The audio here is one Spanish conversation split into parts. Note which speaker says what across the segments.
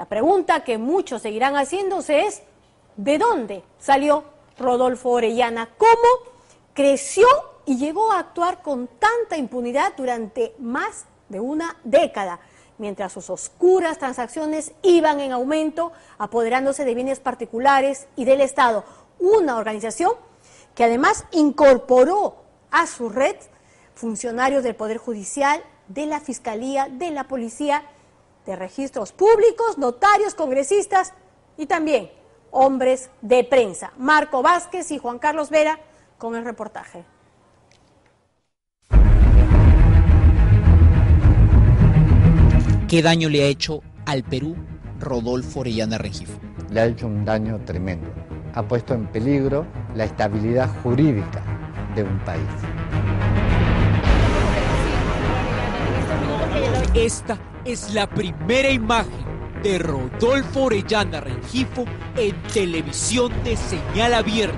Speaker 1: La pregunta que muchos seguirán haciéndose es, ¿de dónde salió Rodolfo Orellana? ¿Cómo creció y llegó a actuar con tanta impunidad durante más de una década, mientras sus oscuras transacciones iban en aumento, apoderándose de bienes particulares y del Estado? Una organización que además incorporó a su red funcionarios del Poder Judicial, de la Fiscalía, de la Policía, de registros públicos, notarios, congresistas y también hombres de prensa. Marco Vázquez y Juan Carlos Vera con el reportaje.
Speaker 2: ¿Qué daño le ha hecho al Perú Rodolfo Orellana Rengifo?
Speaker 3: Le ha hecho un daño tremendo. Ha puesto en peligro la estabilidad jurídica de un país.
Speaker 4: Esta es la primera imagen de Rodolfo Orellana Rengifo en televisión de señal abierta.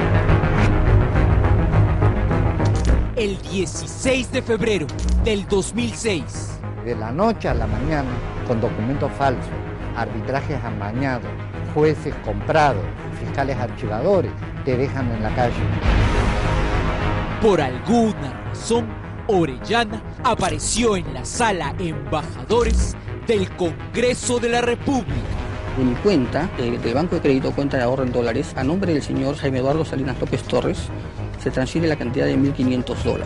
Speaker 4: El 16 de febrero del 2006.
Speaker 3: De la noche a la mañana, con documentos falsos, arbitrajes amañados, jueces comprados, fiscales archivadores, te dejan en la calle.
Speaker 4: Por alguna razón, Orellana apareció en la sala Embajadores del Congreso de la República.
Speaker 5: De mi cuenta, del Banco de Crédito Cuenta de Ahorro en Dólares, a nombre del señor Jaime Eduardo Salinas López Torres, se transfiere la cantidad de $1.500.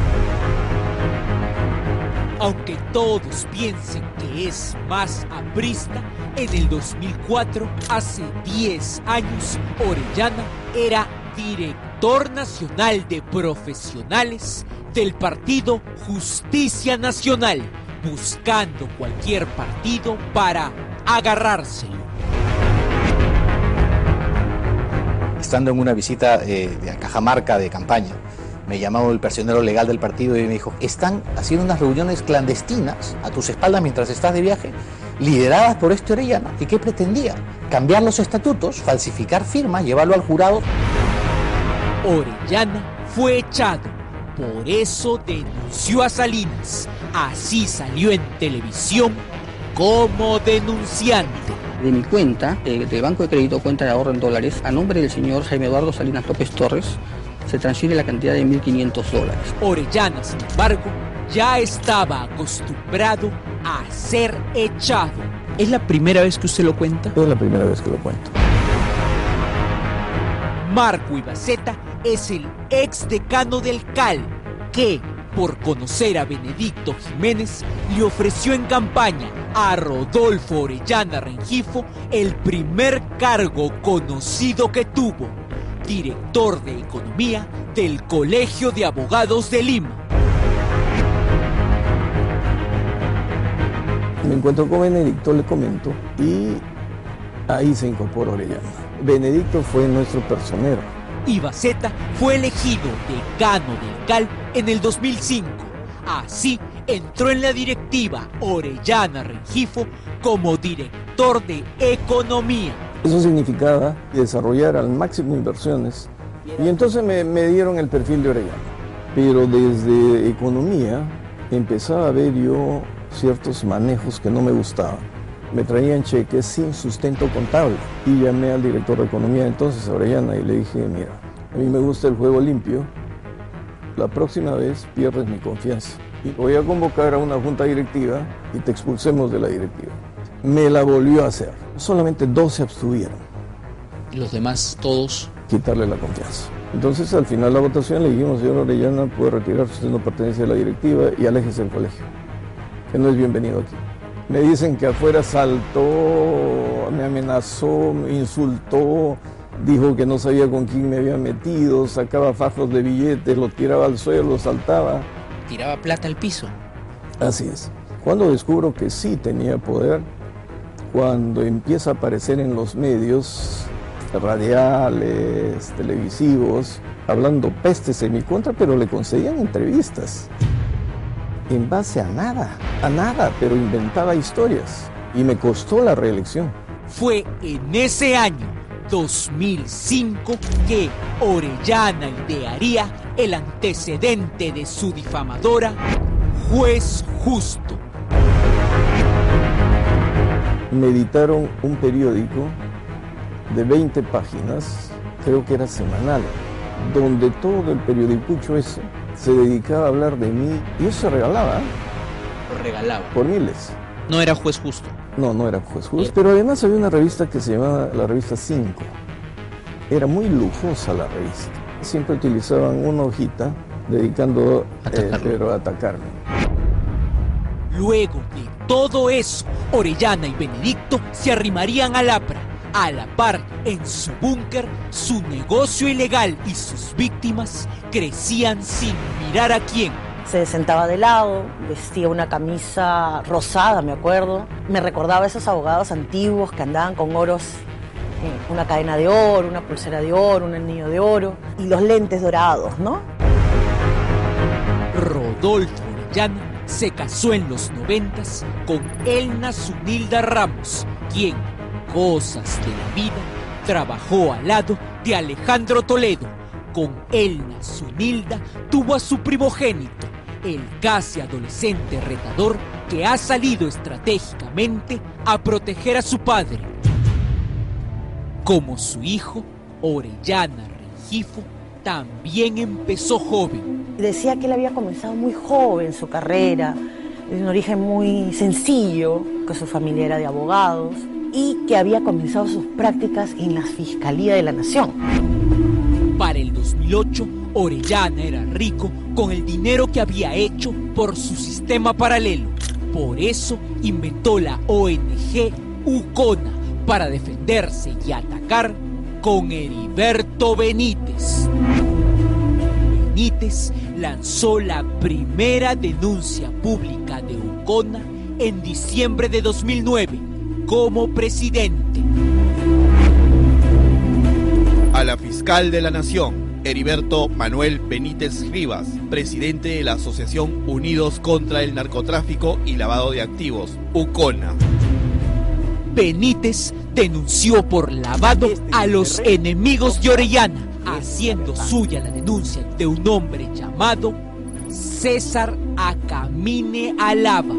Speaker 4: Aunque todos piensen que es más aprista, en el 2004, hace 10 años, Orellana era director nacional de profesionales del partido Justicia Nacional, buscando cualquier partido para agarrárselo.
Speaker 6: Estando en una visita a Cajamarca de campaña, me llamó el personero legal del partido y me dijo: están haciendo unas reuniones clandestinas a tus espaldas mientras estás de viaje, lideradas por este Orellana. ¿Y qué pretendía? Cambiar los estatutos, falsificar firmas, llevarlo al jurado.
Speaker 4: Orellana fue echado, por eso denunció a Salinas. Así salió en televisión como denunciante.
Speaker 5: De mi cuenta, del Banco de Crédito Cuenta de Ahorro en Dólares, a nombre del señor Jaime Eduardo Salinas López Torres, se transfiere la cantidad de $1.500.
Speaker 4: Orellana, sin embargo, ya estaba acostumbrado a ser echado.
Speaker 2: ¿Es la primera vez que usted lo cuenta?
Speaker 7: Es la primera vez que lo cuento.
Speaker 4: Marco Ibaceta es el ex decano del CAL, que, por conocer a Benedicto Jiménez, le ofreció en campaña a Rodolfo Orellana Rengifo el primer cargo conocido que tuvo: director de Economía del Colegio de Abogados de Lima.
Speaker 7: Me encuentro con Benedicto, le comento, y ahí se incorporó Orellana. Benedicto fue nuestro personero.
Speaker 4: Ibaceta fue elegido decano del CAL en el 2005. Así entró en la directiva Orellana Rengifo como director de Economía.
Speaker 7: Eso significaba desarrollar al máximo inversiones, y entonces me dieron el perfil de Orellana. Pero desde Economía empezaba a ver yo ciertos manejos que no me gustaban. Me traían cheques sin sustento contable y llamé al director de Economía entonces, a Orellana, y le dije: mira, a mí me gusta el juego limpio, la próxima vez pierdes mi confianza y voy a convocar a una junta directiva y te expulsemos de la directiva. Me la volvió a hacer, solamente 2 se abstuvieron.
Speaker 2: ¿Y los demás, todos?
Speaker 7: Quitarle la confianza. Entonces al final de la votación le dijimos: señor Orellana, puede retirarse, usted no pertenece a la directiva y aléjese del colegio, que no es bienvenido aquí. Me dicen que afuera saltó, me amenazó, me insultó, dijo que no sabía con quién me había metido, sacaba fajos de billetes, los tiraba al suelo, saltaba.
Speaker 2: ¿Tiraba plata al piso?
Speaker 7: Así es. Cuando descubro que sí tenía poder, cuando empieza a aparecer en los medios radiales, televisivos, hablando pestes en mi contra, pero le concedían entrevistas. En base a nada, pero inventaba historias y me costó la reelección.
Speaker 4: Fue en ese año, 2005, que Orellana idearía el antecedente de su difamadora, Juez Justo.
Speaker 7: me editaron un periódico de 20 páginas, creo que era semanal, donde todo el periodicucho ese se dedicaba a hablar de mí y eso se regalaba.
Speaker 2: Lo regalaba.
Speaker 7: Por miles.
Speaker 2: No era juez justo.
Speaker 7: No era juez justo. Pero además había una revista que se llamaba la revista 5. Era muy lujosa la revista. Siempre utilizaban una hojita dedicando a atacarme.
Speaker 4: Luego de todo eso, Orellana y Benedicto se arrimarían al APRA. A la par, en su búnker, su negocio ilegal y sus víctimas crecían sin mirar a quién.
Speaker 8: Se sentaba de lado, vestía una camisa rosada, me acuerdo. Me recordaba a esos abogados antiguos que andaban con oros, una cadena de oro, una pulsera de oro, un anillo de oro y los lentes dorados, ¿no?
Speaker 4: Rodolfo Orellana se casó en los 90s con Elna Zunilda Ramos, quien, cosas de la vida, trabajó al lado de Alejandro Toledo. Con Elna Zunilda tuvo a su primogénito, el casi adolescente retador que ha salido estratégicamente a proteger a su padre. Como su hijo, Orellana Rengifo también empezó joven.
Speaker 8: Decía que él había comenzado muy joven su carrera, de un origen muy sencillo, que su familia era de abogados y que había comenzado sus prácticas en la Fiscalía de la Nación.
Speaker 4: Para el 2008, Orellana era rico con el dinero que había hecho por su sistema paralelo. Por eso inventó la ONG UCONA para defenderse y atacar con Heriberto Benítez. Benítez lanzó la primera denuncia pública de UCONA en diciembre de 2009 como presidente.
Speaker 9: A la fiscal de la Nación, Heriberto Manuel Benítez Rivas, presidente de la Asociación Unidos contra el Narcotráfico y Lavado de Activos, UCONA.
Speaker 4: Benítez denunció por lavado a los enemigos de Orellana, haciendo suya la denuncia de un hombre llamado César Acamine Alaba,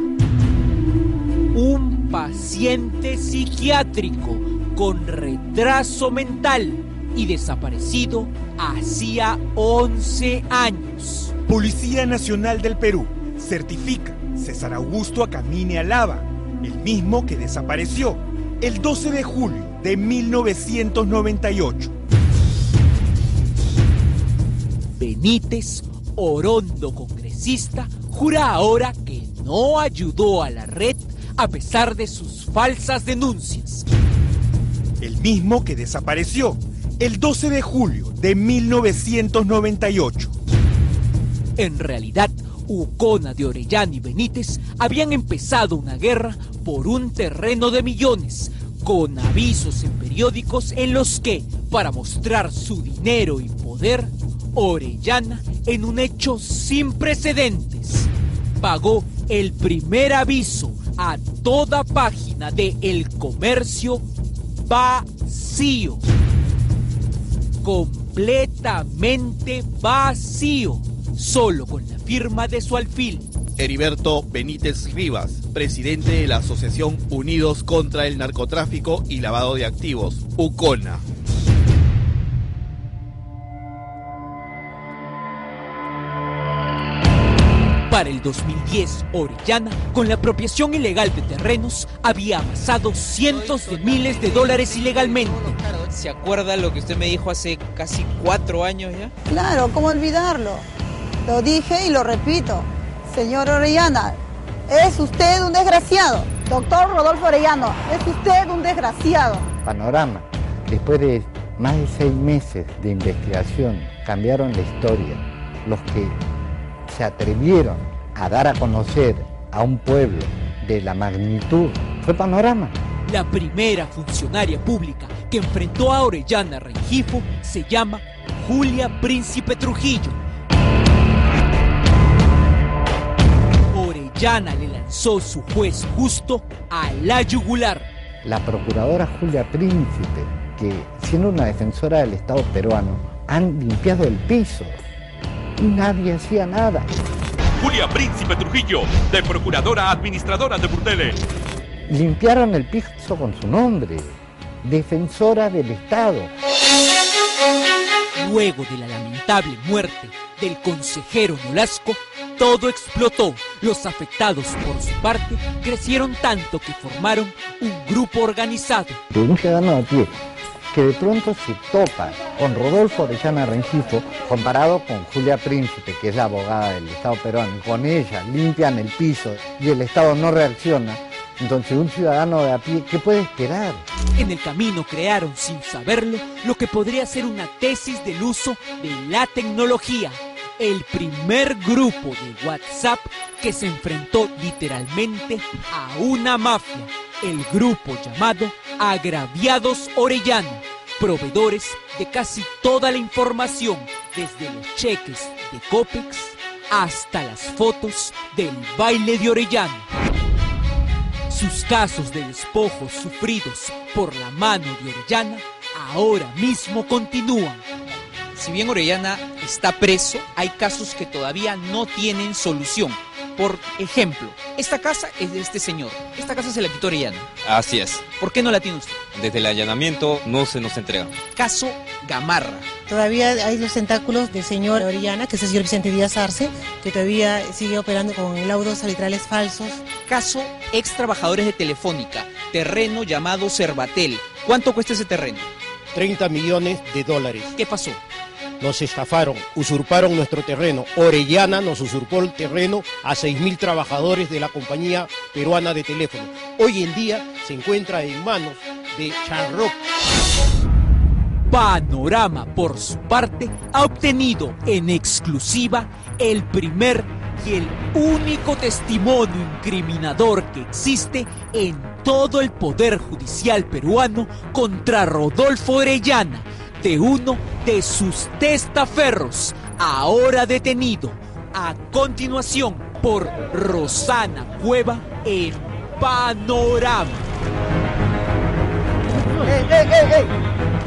Speaker 4: un paciente psiquiátrico con retraso mental y desaparecido hacía 11 años.
Speaker 10: Policía Nacional del Perú certifica César Augusto Acamine Alaba, el mismo que desapareció el 12 de julio de 1998.
Speaker 4: Benítez, orondo congresista, jura ahora que no ayudó a la red a pesar de sus falsas denuncias.
Speaker 10: El mismo que desapareció el 12 de julio de 1998.
Speaker 4: En realidad, UCONA de Orellana y Benítez habían empezado una guerra por un terreno de millones, con avisos en periódicos en los que, para mostrar su dinero y poder, Orellana, en un hecho sin precedentes, pagó el primer aviso a toda página de El Comercio vacío. Completamente vacío, solo con la firma de su alfil.
Speaker 9: Heriberto Benítez Rivas, presidente de la Asociación Unidos contra el Narcotráfico y Lavado de Activos, UCONA.
Speaker 4: Para el 2010, Orellana, con la apropiación ilegal de terrenos, había amasado cientos de miles de dólares ilegalmente.
Speaker 2: ¿Se acuerda lo que usted me dijo hace casi 4 años ya?
Speaker 11: Claro, ¿cómo olvidarlo? Lo dije y lo repito. Señor Orellana, es usted un desgraciado. Doctor Rodolfo Orellano, es usted un desgraciado.
Speaker 3: Panorama. Después de más de 6 meses de investigación, cambiaron la historia. Los que se atrevieron a dar a conocer a un pueblo de la magnitud fue Panorama.
Speaker 4: La primera funcionaria pública que enfrentó a Orellana Rengifo se llama Julia Príncipe Trujillo. Orellana le lanzó su juez justo a la yugular.
Speaker 3: La procuradora Julia Príncipe, que siendo una defensora del Estado peruano, han limpiado el piso y nadie hacía nada.
Speaker 12: Julia Príncipe Trujillo, de procuradora administradora de burdeles.
Speaker 3: limpiaron el piso con su nombre, defensora del Estado.
Speaker 4: Luego de la lamentable muerte del consejero Nolasco, todo explotó. Los afectados, por su parte, crecieron tanto que formaron un grupo organizado.
Speaker 3: De un ciudadano de pie que de pronto se topa con Rodolfo Orellana Rengifo, comparado con Julia Príncipe, que es la abogada del Estado peruano, y con ella limpian el piso y el Estado no reacciona. Entonces, un ciudadano de a pie, ¿qué puede esperar?
Speaker 4: En el camino crearon, sin saberlo, lo que podría ser una tesis del uso de la tecnología. El primer grupo de WhatsApp que se enfrentó literalmente a una mafia. El grupo llamado Agraviados Orellana, proveedores de casi toda la información, desde los cheques de Copex hasta las fotos del baile de Orellana. Sus casos de despojos sufridos por la mano de Orellana ahora mismo continúan.
Speaker 2: Si bien Orellana está preso, hay casos que todavía no tienen solución. Por ejemplo, esta casa es de este señor. Esta casa se la quitó Orellana.
Speaker 12: Así es.
Speaker 2: ¿Por qué no la tiene usted?
Speaker 12: Desde el allanamiento no se nos entrega.
Speaker 2: Caso Gamarra.
Speaker 13: Todavía hay los tentáculos del señor Orellana, que es el señor Vicente Díaz Arce, que todavía sigue operando con laudos arbitrales falsos.
Speaker 2: Caso ex trabajadores de Telefónica, terreno llamado Cervatel. ¿Cuánto cuesta ese terreno?
Speaker 14: $30 millones.
Speaker 2: ¿Qué pasó?
Speaker 14: Nos estafaron, usurparon nuestro terreno. Orellana nos usurpó el terreno a 6.000 trabajadores de la compañía peruana de teléfono. Hoy en día se encuentra en manos de Charrock.
Speaker 4: Panorama, por su parte, ha obtenido en exclusiva el primer y el único testimonio incriminador que existe en todo el Poder Judicial peruano contra Rodolfo Orellana, de uno de sus testaferros, ahora detenido. A continuación, por Rosana Cueva en Panorama.